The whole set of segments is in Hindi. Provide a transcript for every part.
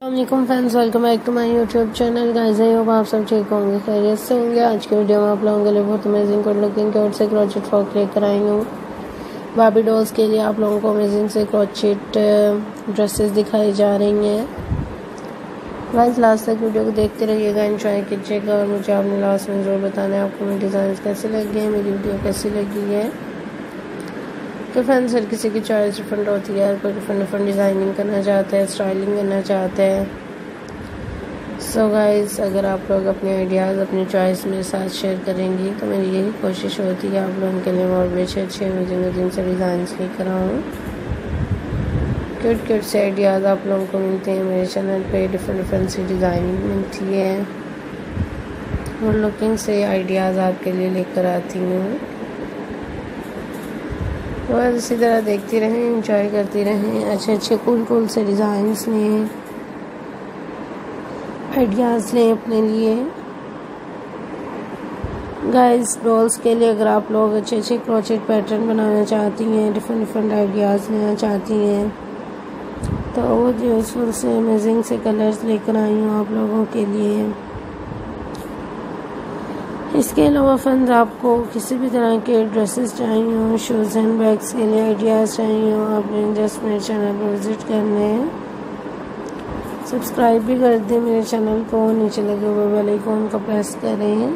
अस्सलाम friends, welcome back to my YouTube channel. Guys I hope आप सब ठीक होंगे, खैरियत से होंगे। आज के वीडियो में आप लोगों के लिए बहुत अमेजिंग गुड लुकिंग क्यूट से क्रोचेट फ्रॉक लेकर आई हूँ। बाबी डॉल्स के लिए आप लोगों को अमेजिंग से क्रोचेट ड्रेसेस दिखाई जा रही हैं। गाइस लास्ट तक वीडियो को देखते रहिएगा, एंजॉय कीजिएगा और मुझे आपने लास्ट में ज़रूर बताना है आपको मेरे डिज़ाइन कैसे लगे हैं, मेरी वीडियो कैसी लगी है। तो फ्रेंड्स हर किसी की चॉइस डिफरेंट होती है, हर कोई डिफरेंट डिज़ाइनिंग करना चाहता है, स्टाइलिंग करना चाहता है। सो गाइस अगर आप लोग अपने आइडियाज़ अपनी चॉइस मेरे साथ शेयर करेंगी तो मेरी यही कोशिश होती है आप लोगों के लिए और भी अच्छे अमेजिंग से डिज़ाइन लेकर आऊँ। क्यूट से आइडियाज़ आप लोगों को मिलते हैं मेरे चैनल पे, डिफरेंट सी डिज़ाइनिंग मिलती है और लुकिंग से आइडियाज़ आपके लिए लेकर आती हूँ। तो बस इसी तरह देखती रहें, एंजॉय करती रहें, अच्छे कूल से डिज़ाइंस लें, आइडियाज़ लें अपने लिए। गाइस डॉल्स के लिए अगर आप लोग अच्छे क्रोचेट पैटर्न बनाना चाहती हैं, डिफरेंट आइडियाज़ लेना चाहती हैं तो वो यूज़फुल से अमेजिंग से कलर्स लेकर आई हूँ आप लोगों के लिए। इसके अलावा फ्रेंड्स आपको किसी भी तरह के ड्रेसेस चाहिए हो, शूज़ एंड बैग्स के लिए आइडियाज़ चाहिए हो, आपने जस्ट मेरे चैनल पर विज़िट करने हैं। सब्सक्राइब भी कर दें मेरे चैनल को, नीचे लगे हुए बेल आइकन को प्रेस करें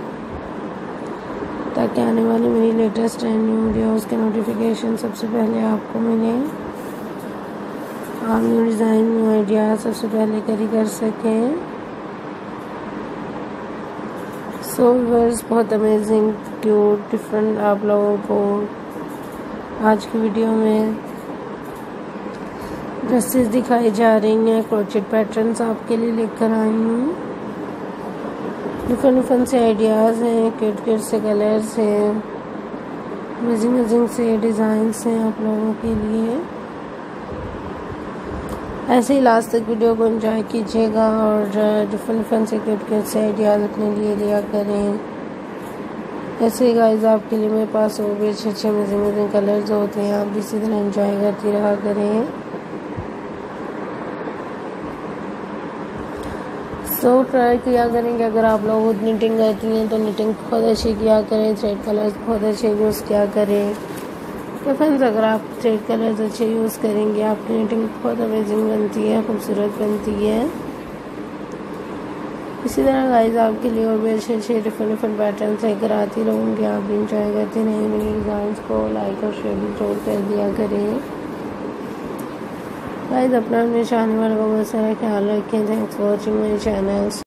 ताकि आने वाली मेरी लेटेस्ट एंड न्यू वीडियोज़ के नोटिफिकेशन सबसे पहले आपको मिले, आप न्यू डिज़ाइन न्यू आइडियाज़ सबसे पहले कैरी कर सकें। सो व्यूअर्स बहुत अमेजिंग क्यूट डिफरेंट आप लोगों को आज की वीडियो में ड्रेसेस दिखाई जा रही हैं, क्रोचेट पैटर्न्स आपके लिए लेकर आई हूँ। डिफरेंट से आइडियाज़ हैं, क्यूट से कलर्स हैं, अमेजिंग से डिज़ाइंस हैं आप लोगों के लिए। ऐसे ही लास्ट तक वीडियो को एंजॉय कीजिएगा और डिफरेंट से क्यूट से आइडियाज़ अपने लिए लिया करें। ऐसे ही गाइस आपके लिए मेरे पास और भी अच्छे अमेजिंग कलर्स होते हैं, आप भी इसी तरह एंजॉय करती रहा करें। सो ट्राई किया करें कि अगर आप लोग खुद निटिंग करती हैं तो निटिंग बहुत अच्छी किया करें, थ्रेड कलर्स बहुत अच्छे यूज़ किया करें। तो फ्रेंड्स अगर आप थ्रेड कलर्स अच्छे यूज़ करेंगे आपकी निटिंग बहुत अमेजिंग बनती है, खूबसूरत बनती है। इसी तरह गाइस आपके लिए और भी अच्छे डिफरेंट पैटर्न्स लेकर आती रहूँगी, आप भी इंजॉय करते रहें मेरी डिज़ाइंस को, लाइक और शेयर भी जरूर कर दिया करें। गाइस अपना अपने चाहने वालों का बहुत सारा ख्याल रखें। Thanks for watching my channel.